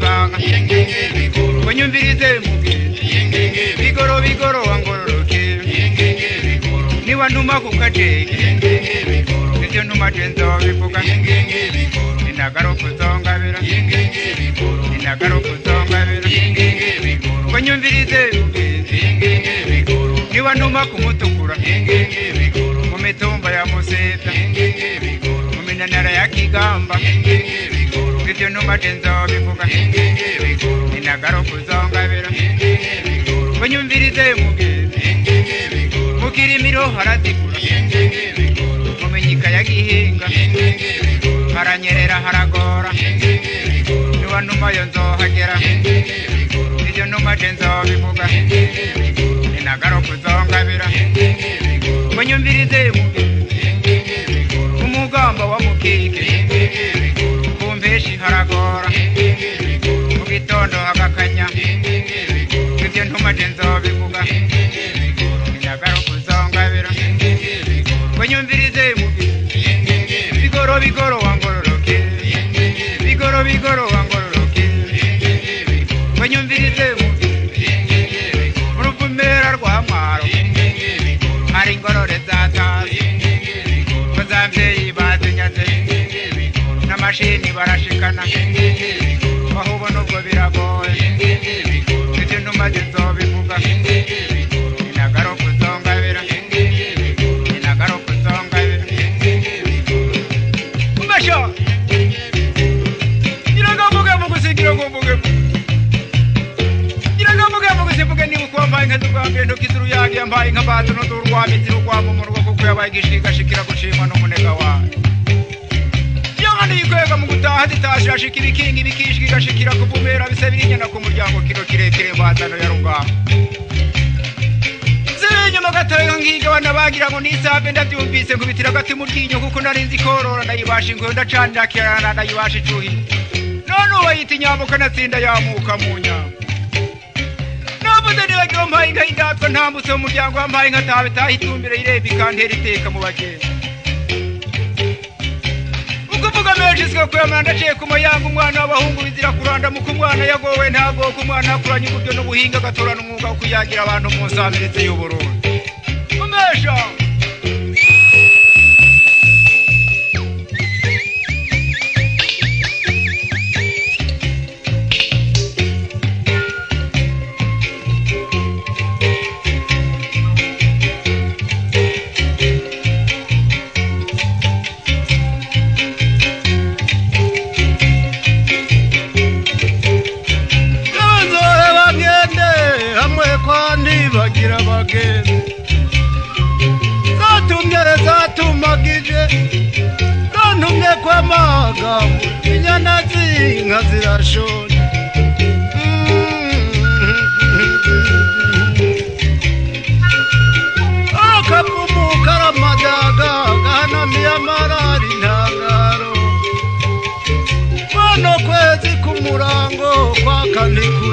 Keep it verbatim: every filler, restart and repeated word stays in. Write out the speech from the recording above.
ibanga Kunyumvirize mugenzi Bigoro bigoro wangororoke Niwa numa kukateke Nityo numa tenzo bivuga Inagaro kuzonga bera Inagaro kuzonga bera Kunyumvirize mugenzi Niwa numa kumutukura Mumitumba ya Museta Muminanara ya Kigamba Nityo numa tenzo bivuga Inagaro kuzonga bera Kunyumvirize mugenzi Mukirimiro harazikura Mumenyika ya Gihinga Haranyerera haragora Niwa numa yonzo hagera Nityo numa tenzo bivuga Inagaro kuzonga bera Kunyumvirize mugenzi Umugamba wa Mukike Kumbeshi haragora Mugitondo hagakanya Nityo numa tenzo bivuga Inagaro kuzonga bera Kunyumvirize mugenzi Bigoro bigoro wangororoke Bigoro bigoro wangororoke Kunyumvirize mugenzi Uruvumera rwa mwaro Hari ingorore zatazi Kozamvyeyi bazinyaze N'amashini barashikana Bahubona ubwo biragoye Nityo numa tenzo bivuga Inagaro kuzonga bera Inagaro kuzonga bera Umbasho Niragambuge mugusi niragambuge Niragambuge mugusi mbuge niba kwambaye nka zurwambiye ntukizuru yagi yambaye nka bato no zurwambi zirugwamo mu rugo kuko yabaye gishiga shikira gushima n'umunega wawe Yangani yikwega mu gutaha zitashira shikira ikingi bikishika igashikira kuvumera bisabira inyana ku muryango kiro kirekire mbazano ya rugamba Nyuma gatoya ngiga bana bagira ngo nisabe ndavyumvise nkubitira gati mu ryinyo kuko narinzi korora ndayibasha ngo ndacandira kirana ndayibasha icuhi none ubayita inyambo kanatsinda yamuka mu nyambo nabuze nibagira mpaye inka indatwa ntambutse mu muryango wampaye inka tabe tahitumbire ireba ikantera iteka mu bagenda ukuvuga menshi siko kuyamana ndaciye ku mayanga umwana w'abahungu bizira kuranda mu kumwana yagowe ntago ku mwana akuranye uburyo n'ubuhinga gatorana umwuga wo kuyagira abantu mu nsamiritse y'uburundi umesha bagira bagende zatumye zatumagije zantumye kwa magambo inyana zinka zirashona akavumu karamadaga gahanamiye amarari ntagaro bano kwezi kumurango kwa kaniku